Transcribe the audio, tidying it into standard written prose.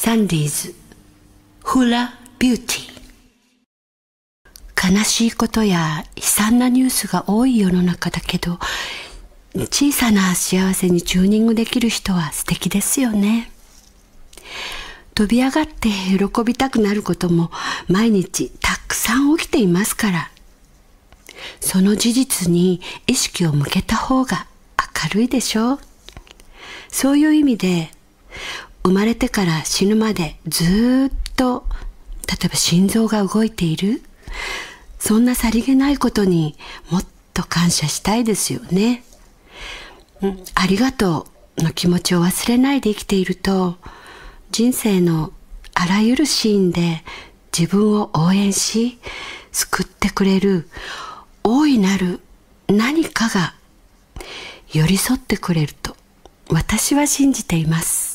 サンディーズフラビューティー。悲しいことや悲惨なニュースが多い世の中だけど、小さな幸せにチューニングできる人は素敵ですよね。飛び上がって喜びたくなることも毎日たくさん起きていますから、その事実に意識を向けた方が明るいでしょう。そういう意味で、生まれてから死ぬまでずっと、例えば心臓が動いている、そんなさりげないことにもっと感謝したいですよね。ありがとうの気持ちを忘れないで生きていると、人生のあらゆるシーンで自分を応援し、救ってくれる大いなる何かが寄り添ってくれると私は信じています。